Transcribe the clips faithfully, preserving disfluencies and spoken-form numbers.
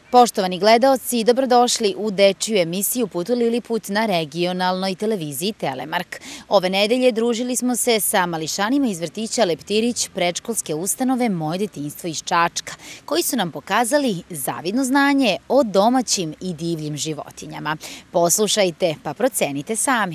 Poštovani gledaoci, dobrodošli u dečiju emisiju Put u Liliput na regionalnoj televiziji Telemark. Ove nedelje družili smo se sa mališanima iz vrtića Leptirić predškolske ustanove Moje detinjstvo iz Čačka, koji su nam pokazali zavidno znanje o domaćim i divljim životinjama. Poslušajte pa procenite sami.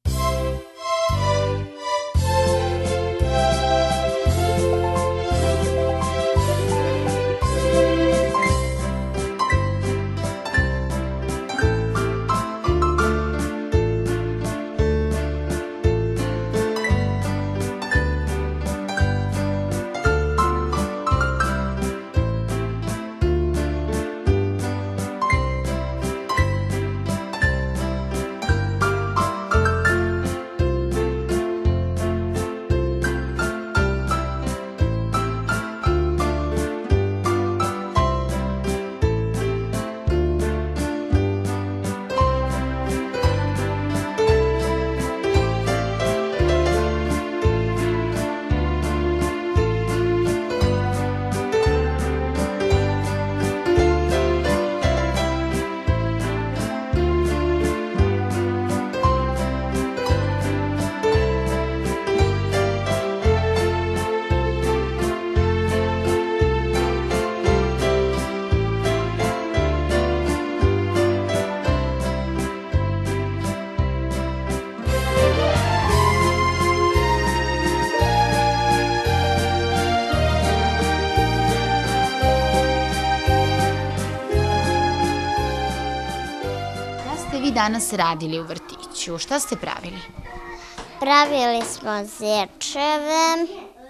Danas radili u vrtiću. Šta ste pravili? Pravili smo zečeve.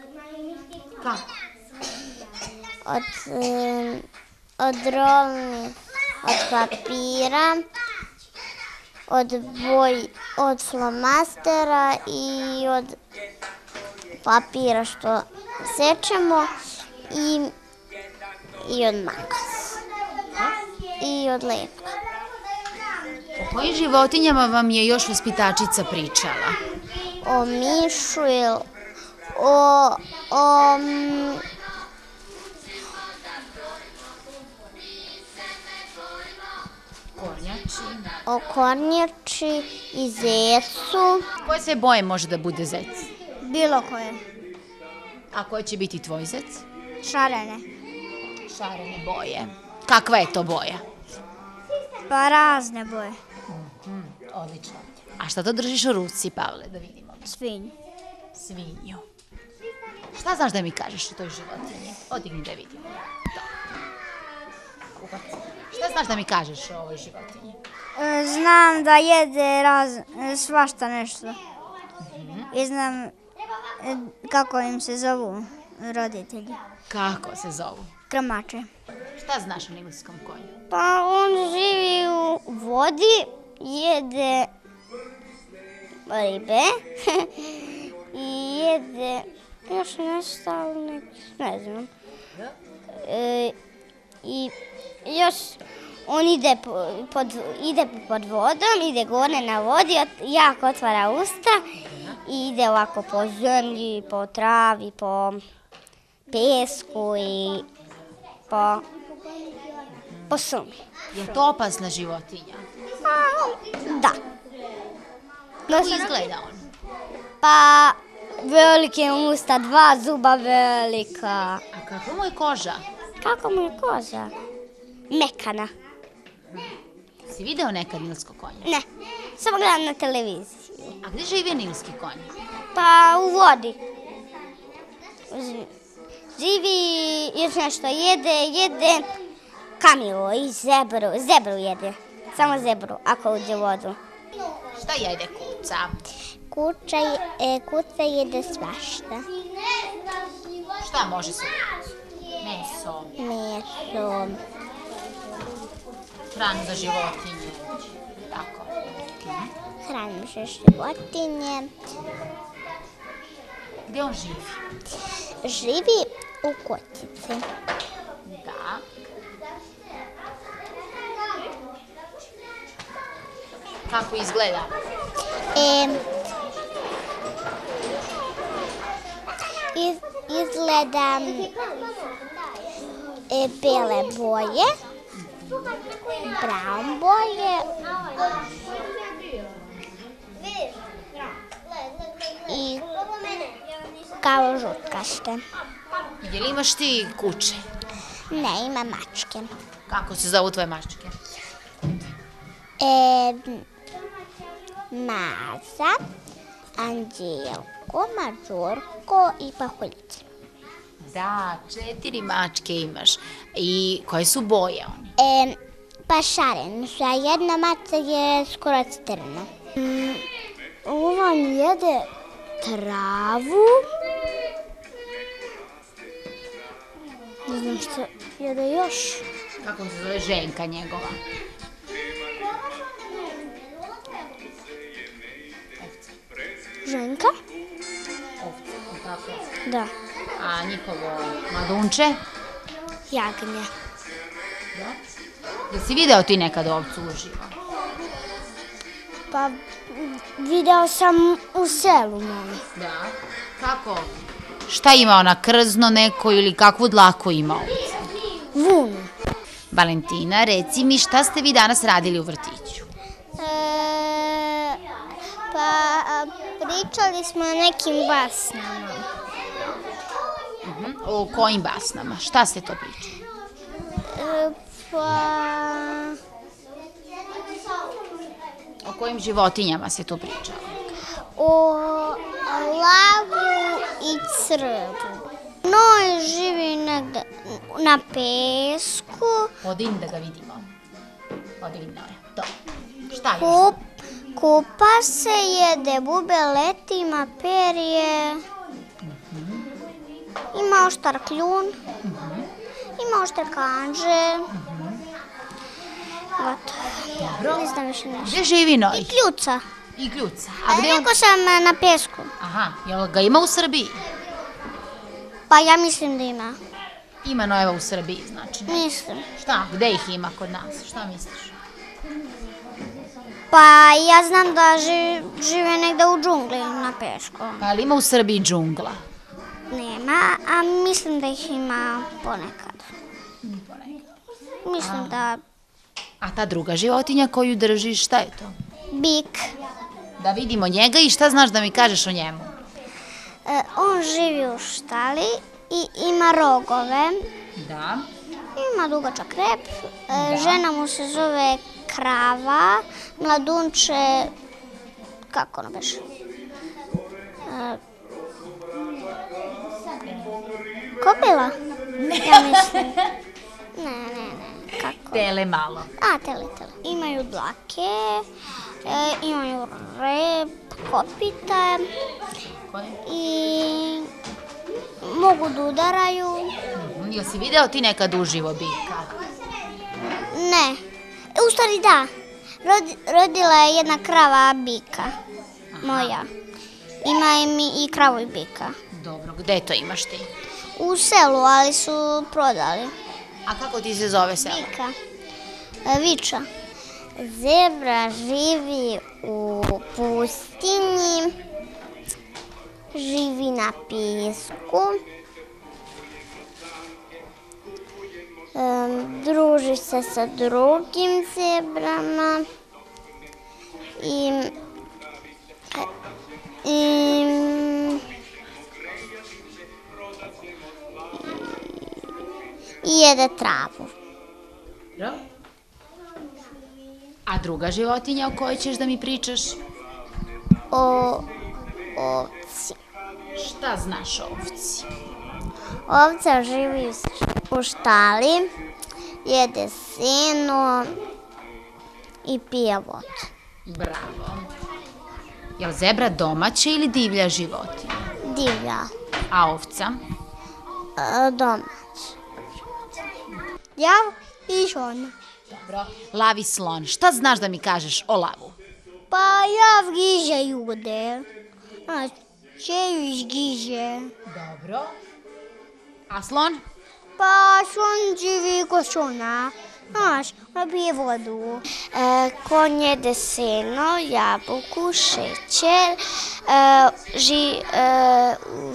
Kako? Od, od rolnih, od papira, od boj, od flomastera i od papira što sečemo i, i od makasa. I od lepka. O kojim životinjama vam je još vaspitačica pričala? O mišu ili o, o, Kornjači. o kornjači i zecu. Koje sve boje može da bude zec? Bilo koje. A koje će biti tvoj zec? Šarene. Šarene boje. Kakva je to boja? Pa razne boje. Odlično. A šta to držiš u ruci, Pavle, da vidimo? Svinju. Svinju. Šta znaš da mi kažeš o toj životinji? Odigni da vidimo. Šta znaš da mi kažeš o ovoj životinji? Znam da jede raz, svašta nešto. I znam kako im se zovu roditelji. Kako se zovu? Krmače. Šta znaš o nilskom konju? Pa on živi u vodi, jede ribe i jede još nešto, ali ne znam. E, I još on ide pod, ide pod vodom, ide gore na vodi, jako otvara usta i ide ovako po zemlji, po travi, po pesku i po, po šumi. Je to opasna životinja? Da. Kako izgleda on? Pa velike usta, dva zuba velika. A kako mu je koža? Kako mu je koža? Mekana. Si video nekad nilsko konje? Ne, samo gledam na televiziji. A gde živi nilski konj? Pa u vodi. Živi, još nešto jede, jede kamilu i zebru, zebru jede. Samo zebru, ako uđe u vodu. Šta jede kuca? Kuća, e, kuca jede svašta. Šta može se jesti? Meso. Meso. Hranu za životinje. Tako. Hranu za životinje. Gde on živi? Živi u kotici. Da. Kako izgleda? E, iz, izgleda e, bele boje brown boje i kao žutkaste. Je li imaš ti kuće? Ne, ima mačke. Kako se zovu tvoje mačke? E, Maza, Anđelko, Mađorko i Pahuljica. Da, četiri mačke imaš. I koje su boje oni? E, pa šarene su, a jedna maca je skoro crna. Mm, ova jede travu. Ne znam što jede još. Kako se zove ženka njegova? Ženka? Ovca, tako. Da. A njihovo mladunče? Jagnje. Da. Jesi video ti nekad ovcu uživo? Pa video sam u selu mom. Da. Kako? Šta ima ona, krzno neko ili kakvu dlaku ima ovca? Vunu. Valentina, reci mi šta ste vi danas radili u vrtiću? E, pa pričali smo o nekim basnama. Uh-huh. O kojim basnama? Šta ste to pričali? E, pa... O kojim životinjama se tu pričalo? O lavu i crvu. Noj živi negde na pesku. Podigni da ga vidimo. Podigni Noja. To. Šta još? Kup, kupa se, jede bube, leti, ima perje. Ima oštar kljun. Ima oštar kanđe. Gotovo. Ne znam više nešto. Gde živi Noj? I kljuca. I kljuca. A A gde on? rekao sam na pesku. Aha, jel ga ima u Srbiji? Pa ja mislim da ima. Ima Nojeva u Srbiji, znači. Mislim. Šta? Gde ih ima kod nas? Šta misliš? Pa ja znam da ži, žive negde u džungli na pesku. Pa jel ima u Srbiji džungla? Nema, a mislim da ih ima ponekad. Mislim da A ta druga životinja koju držiš, šta je to? bik. Da vidimo njega i šta znaš da mi kažeš o njemu? E, on živi u štali i ima rogove. Da. Ima dugačak rep. E, žena mu se zove krava. Mladunče... Kako ono beše? E, Kobila? Ja mislim. Ne, ne, ne. Kako? Tele malo. A, tele, tele. Imaju dlake, e, imaju rep, kopita Koje? i mogu da udaraju. Mhm, jel si video ti nekad uživo bika? Ne. E, u stvari da. Rodi, rodila je jedna krava bika. Moja. Ima i mi i kravu i bika. Dobro, gde to imaš ti? U selu, ali su prodali. A kako ti se zove selo? Bika. E, Viča. Zebra živi u pustinji. Živi na pesku. E, druži se sa drugim zebrama. I... I... I jede travu. Da. A druga životinja o kojoj ćeš da mi pričaš? O ovci. Šta znaš o ovci? Ovca živi u štali, jede seno i pije vodu. Bravo. Jel zebra domaća ili divlja životinja? Divlja. A ovca? E, domać. Ja i žona. Dobro. Lav i slon. Šta znaš da mi kažeš o lavu? Pa ja vriže ljude. A čeju izgiže. Dobro. A slon? Pa slon živi kod slona. Znaš, ona pije vodu. E, konj jede seno, jabuku, šećer. E, ži, e, u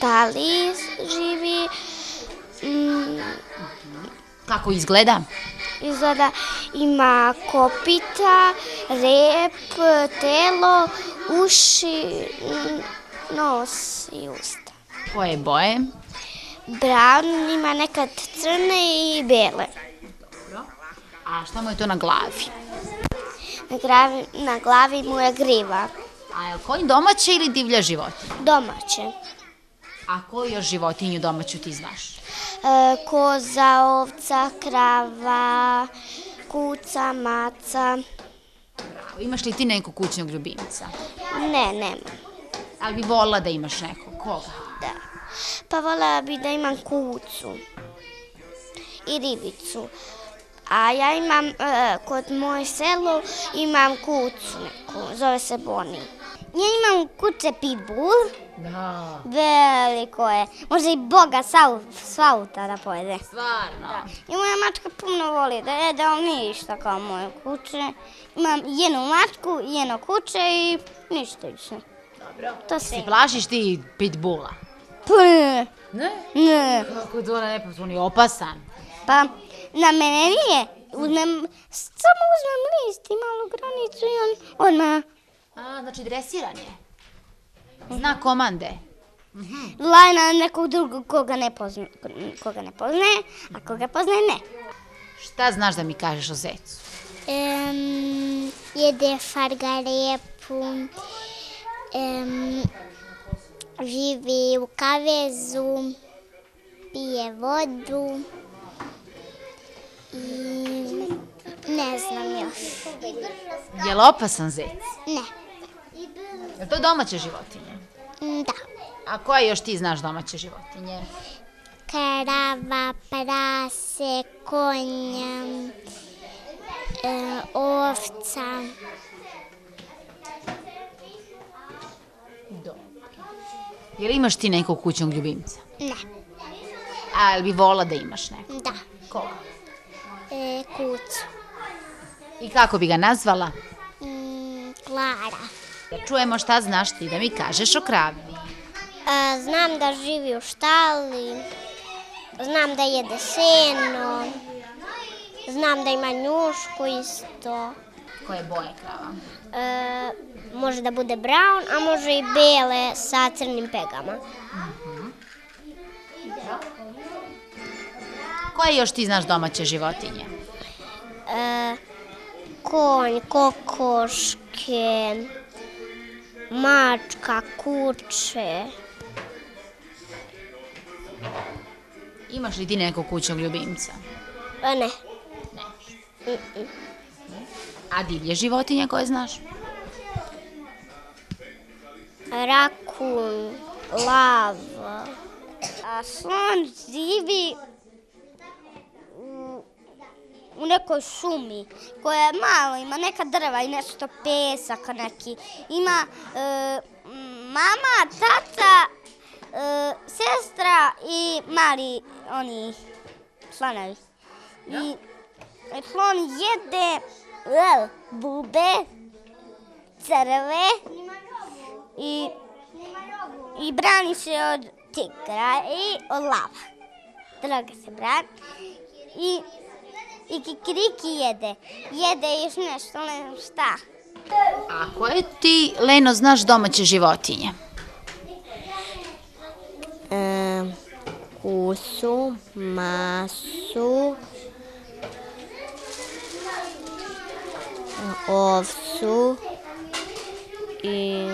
štali živi. Mm, Kako izgleda? izgleda, ima kopita, rep, telo, uši, nos i usta. Koje boje? Brown, ima nekad crne i bele. A šta mu je to na glavi? Na glavi, na glavi mu je griva. A je li konj domaća ili divlja životinja? Domaće. A koju još životinju domaću ti znaš? E, koza, ovca, krava, kuca, maca. Imaš li ti nekog kućnog ljubimca? Ne, nema. Ali bi volila da imaš nekog? Koga? Da. Pa voljela bi da imam kucu i ribicu. A ja imam, e, kod moje selu, imam kucu neku, zove se Boni. Ja imam kuće pitbull, Da. veliko je, može i Boga s auta da pojede. Stvarno? I moja mačka puno voli da jede, ali nije išta kao moje kuće. Imam jednu mačku, jedno kuće i ništa više. Dobro. To Si sve. plašiš ti pitbulla? Pa ne, Ne? ne. Kako to ne, pa on je opasan. Pa na mene nije. Uzmem, samo uzmem list i malu granicu i on odmah A, znači dresiran je. Zna komande. laje na nekog drugog koga ne pozna, koga ne poznaje, a koga poznaje ne. Šta znaš da mi kažeš o zecu? Um, jede fargarepu, um, živi u kavezu, pije vodu i ne znam još. Je li opasan zec? Ne, Je li to domaća životinja? da. A koje još ti znaš domaće životinje? Krava, prase, konja, e, ovca. Dobro. Je li imaš ti nekog kućnog ljubimca? Ne, A je li bi volila da imaš nekog? da. Koga? E, kucu. I kako bi ga nazvala? Mm, Klara. Da čujemo šta znaš ti da mi kažeš o kravi. E, znam da živi u štali, znam da jede seno, znam da ima njušku isto. Koje boje krava? E, može da bude brown, a može i bele sa crnim pegama. Koje još ti znaš domaće životinje? E, konj, kokoške, mačka, kuće. Imaš li ti nekog kućnog ljubimca? E, ne. Ne. A divlje životinje koje znaš? Rakun, lav. A slon živi u, u nekoj šumi koja je malo, ima neka drva i nešto pesak neki. Ima e, mama, tata, e, sestra i mali oni slonovi. I slon jede l, bube, crve i, i brani se od tigra i od lava. Droga se brani. I, i kikiriki jede. Jede još nešto, ne znam šta. A koje ti, Leno, znaš domaće životinje? E, kusu, masu, ovcu i,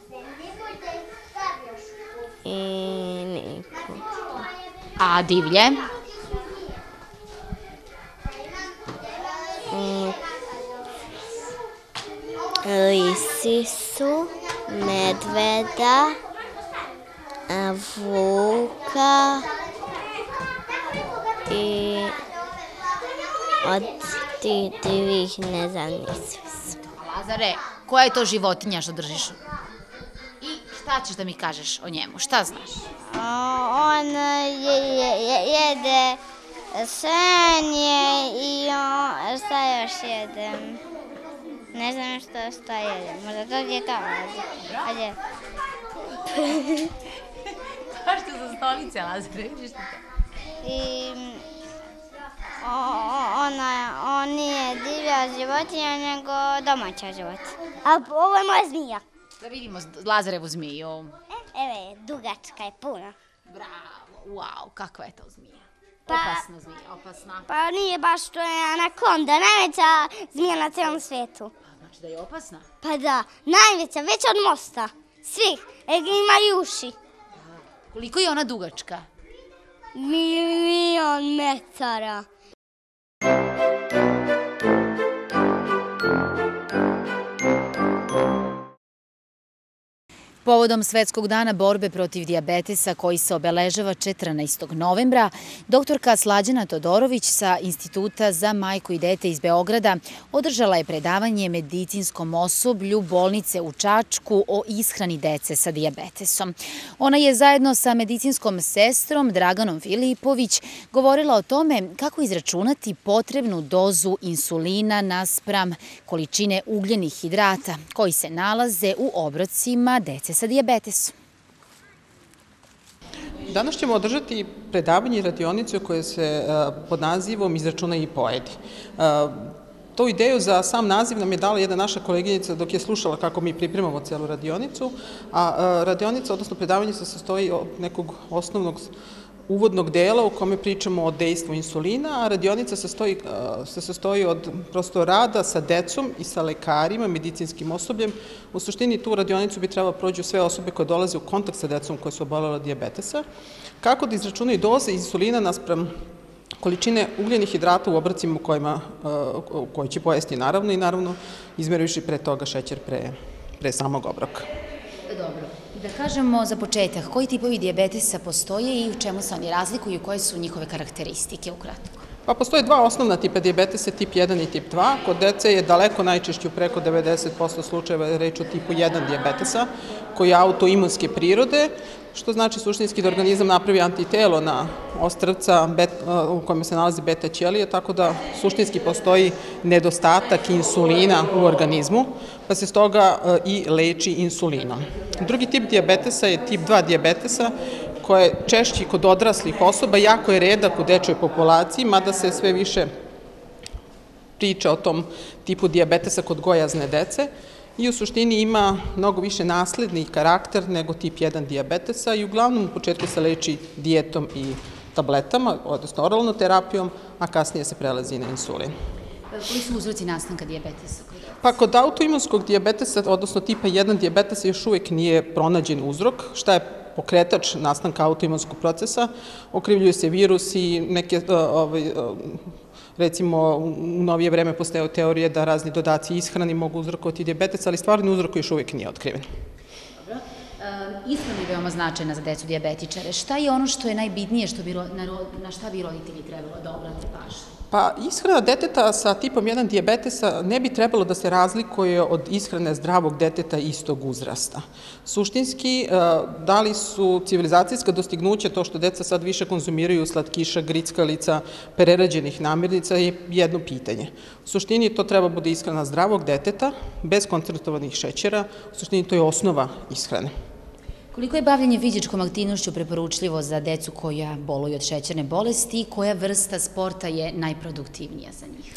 i niko. A divlje? Mm, lisicu, medveda, a, vuka i od tih divih ne znam nisu. Lazare, koja je to životinja što držiš? I šta ćeš da mi kažeš o njemu? Šta znaš? On je, je, je, jede senje i on, šta još jede? Ne znam što šta jede, možda to je tamo. Ajde. Kažete za stolice, Lazare, vidiš ti to? I ona, on nije divlja životinja, nego domaća životinja. A ovo je moja zmija. Da vidimo Lazarevu zmiju. Evo je, dugačka je puna. Bravo, wow, kakva je to zmija? Pa- Opasna zmija, opasna. Pa nije baš, to je anakonda, najveća zmija na cijelom svijetu. Znači da je opasna? Pa da, najveća, veća od mosta. Svih, e, ima i uši. Koliko je ona dugačka? Milion metara. Povodom Svetskog dana borbe protiv dijabetesa koji se obeležava četrnaestog novembra, doktorka Slađana Todorović sa Instituta za majku i dete iz Beograda održala je predavanje medicinskom osoblju bolnice u Čačku o ishrani dece sa dijabetesom. Ona je zajedno sa medicinskom sestrom Draganom Filipović govorila o tome kako izračunati potrebnu dozu insulina naspram količine ugljenih hidrata koji se nalaze u obrocima dece sa dijabetesom. Danas ćemo održati predavanje i radionicu koje se pod nazivom Izračunaj i pojedi. Tu ideju za sam naziv nam je dala jedna naša koleginica dok je slušala kako mi pripremamo celu radionicu, a radionica, odnosno predavanje, se sastoji od nekog osnovnog uvodnog dela u kome pričamo o dejstvu insulina, a radionica se sastoji od prosto rada sa decom i sa lekarima, medicinskim osobljem. U suštini tu radionicu bi trebalo prođu sve osobe koje dolaze u kontakt sa decom koje su oboljele od dijabetesa, kako da izračunaju doze insulina naspram količine ugljenih hidrata u obrocima koji će pojesti naravno i naravno izmerujući pre toga šećer pre samog obroka. Dobro. Da kažemo za početak, koji tipovi dijabetesa postoje i u čemu se oni razlikuju, koje su njihove karakteristike ukratko? Pa postoje dva osnovna tipa dijabetesa, tip jedan i tip dva. Kod dece je daleko najčešće, u preko devedeset posto slučajeva, reč o tipu jedan dijabetesa, koji je autoimunske prirode, što znači suštinski da organizam napravi antitelo na ostrvca u kojem se nalazi beta ćelije, tako da suštinski postoji nedostatak insulina u organizmu, pa se stoga i leči insulinom. Drugi tip dijabetesa je tip dva dijabetesa, koja je češći kod odraslih osoba, jako je redak u dečoj populaciji, mada se sve više priča o tom tipu dijabetesa kod gojazne dece i u suštini ima mnogo više nasledni karakter nego tip jedan dijabetesa i uglavnom u početku se leči dijetom i tabletama, odnosno oralnom terapijom, a kasnije se prelazi na insulin. Koji su uzroci nastanka dijabetesa? Pa kod autoimunskog dijabetesa, odnosno tipa jedan dijabetesa, još uvijek nije pronađen uzrok. Šta je pokretač nastanka autoimunskog procesa? Okrivljuju se virusi, neke, recimo, u novije vreme postoje teorije da razni dodaci ishrani mogu uzrokovati dijabetes, ali stvarni uzrok još uvijek nije otkriven. Dobro. Ishrana je veoma značajna za decu dijabetičare. Šta je ono što je najbitnije, na šta bi roditelji trebalo da obrate pažnju? Pa ishrana deteta sa tipom jedan dijabetesa ne bi trebalo da se razlikuje od ishrane zdravog deteta istog uzrasta. Suštinski, da li su civilizacijska dostignuća to što deca sad više konzumiraju slatkiša, grickalica, prerađenih namirnica je jedno pitanje. U suštini to treba bude ishrana zdravog deteta, bez koncentrovanih šećera, u suštini to je osnova ishrane. Koliko je bavljenje fizičkom aktivnošću preporučljivo za decu koja boluju od šećerne bolesti i koja vrsta sporta je najproduktivnija za njih?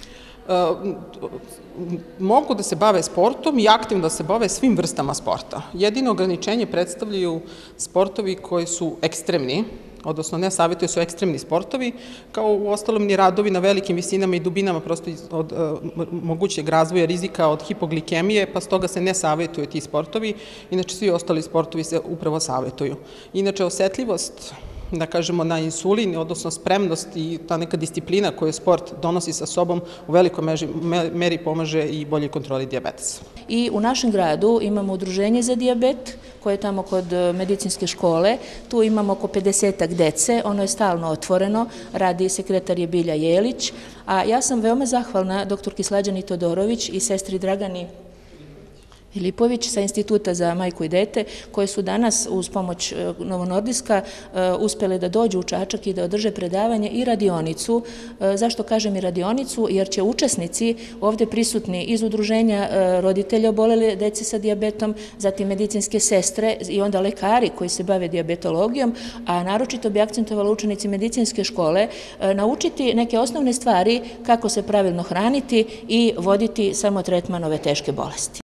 Mogu da se bave sportom i aktivno da se bave svim vrstama sporta. Jedino ograničenje predstavljaju sportovi koji su ekstremni, odnosno ne savjetuju su ekstremni sportovi, kao u ostalom ni radovi na velikim visinama i dubinama prosto od mogućeg razvoja rizika od hipoglikemije, pa stoga se ne savjetuju ti sportovi, inače svi ostali sportovi se upravo savjetuju. Inače, osetljivost, da kažemo, na insulin, odnosno spremnost i ta neka disciplina koju sport donosi sa sobom u velikoj meri pomaže i boljoj kontroli dijabetesa. I u našem gradu imamo udruženje za dijabet koje je tamo kod medicinske škole. Tu imamo oko pedesetak dece, ono je stalno otvoreno, radi sekretar je Bilja Jelić, a ja sam veoma zahvalna doktorki Slađani Todorović i sestri Dragani Filipović sa Instituta za majku i dete, koje su danas uz pomoć Novo Nordiska uspjele da dođu u Čačak i da održe predavanje i radionicu. Zašto kažem i radionicu? Jer će učesnici ovdje prisutni iz udruženja roditelja obolele dece sa dijabetom, zatim medicinske sestre i onda lekari koji se bave dijabetologijom, a naročito bi akcentovala učenici medicinske škole, naučiti neke osnovne stvari kako se pravilno hraniti i voditi samo tretman ove teške bolesti.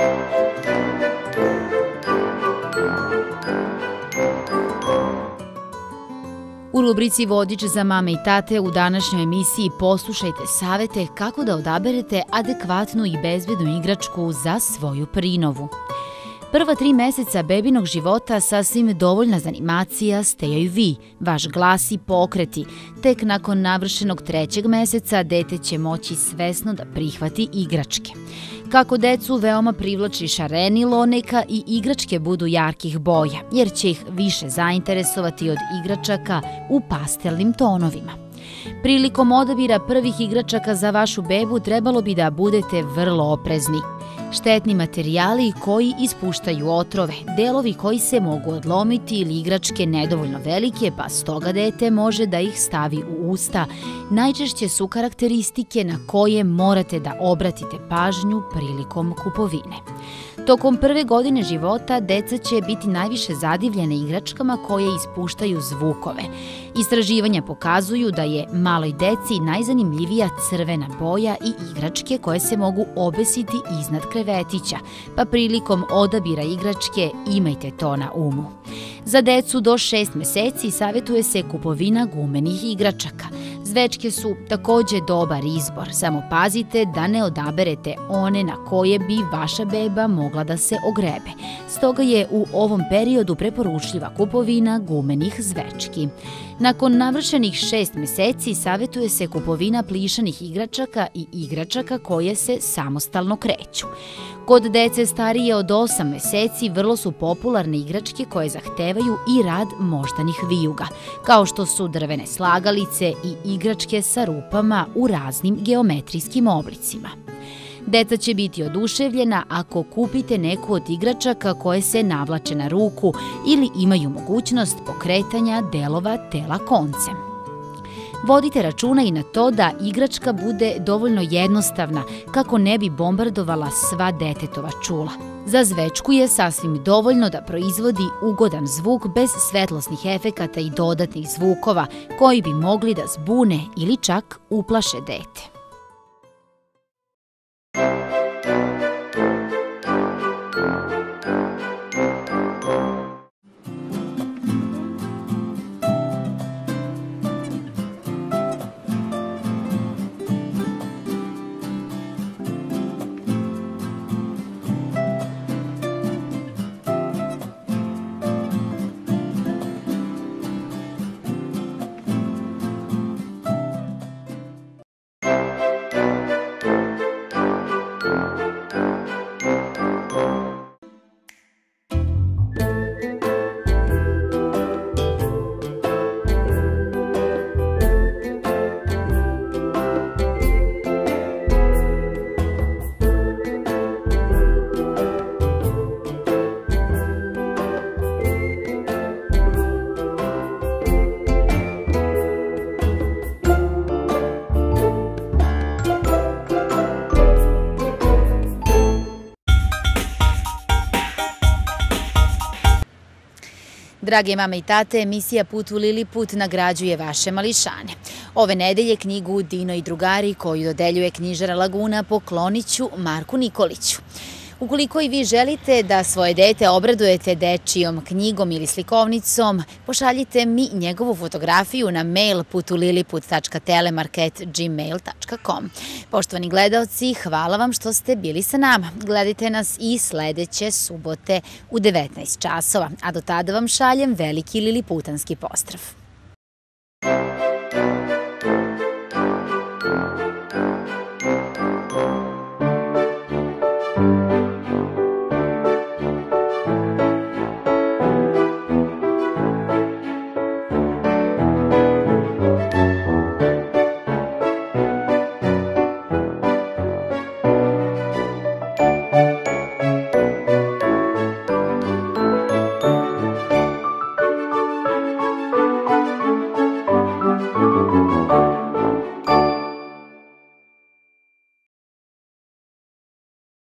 U rubrici Vodič za mame i tate u današnjoj emisiji poslušajte savete kako da odaberete adekvatnu i bezbednu igračku za svoju prinovu. Prva tri meseca bebinog života sasvim dovoljna za animacija ste joj vi, vaš glas i pokreti. Tek nakon navršenog trećeg meseca dete će moći svesno da prihvati igračke. Kako decu veoma privlači šarenilo, neka i igračke budu jarkih boja, jer će ih više zainteresovati od igračaka u pastelnim tonovima. Prilikom odabira prvih igračaka za vašu bebu trebalo bi da budete vrlo oprezni. Štetni materijali koji ispuštaju otrove, delovi koji se mogu odlomiti ili igračke nedovoljno velike, pa stoga dete može da ih stavi u usta, najčešće su karakteristike na koje morate da obratite pažnju prilikom kupovine. Tokom prve godine života deca će biti najviše zadivljene igračkama koje ispuštaju zvukove. Istraživanja pokazuju da je maloj deci najzanimljivija crvena boja i igračke koje se mogu obesiti iznad krevetića, pa prilikom odabira igračke imajte to na umu. Za decu do šest meseci savjetuje se kupovina gumenih igračaka. Zvečke su takođe dobar izbor, samo pazite da ne odaberete one na koje bi vaša beba mogla da se ogrebe. Stoga je u ovom periodu preporučljiva kupovina gumenih zvečki. Nakon navršenih šest meseci savjetuje se kupovina plišanih igračaka i igračaka koje se samostalno kreću. Kod dece starije od osam meseci vrlo su popularne igračke koje zahtevaju i rad moždanih vijuga, kao što su drvene slagalice i igračke sa rupama u raznim geometrijskim oblicima. Deca će biti oduševljena ako kupite neku od igračaka koje se navlače na ruku ili imaju mogućnost pokretanja delova tela koncem. Vodite računa i na to da igračka bude dovoljno jednostavna kako ne bi bombardovala sva detetova čula. Za zvečku je sasvim dovoljno da proizvodi ugodan zvuk bez svetlosnih efekata i dodatnih zvukova koji bi mogli da zbune ili čak uplaše dete. Drage mame i tate, emisija Put u Liliput nagrađuje vaše mališane. Ove nedelje knjigu Dino i drugari koju dodeljuje knjižara Laguna poklonit ću Marku Nikoliću. Ukoliko i vi želite da svoje dete obradujete dečijom knjigom ili slikovnicom, pošaljite mi njegovu fotografiju na mail putuliliput tačka telemark at gmail tačka com. Poštovani gledaoci, hvala vam što ste bili sa nama. Gledajte nas i sledeće subote u devetnaest časova, a do tada vam šaljem veliki liliputanski pozdrav.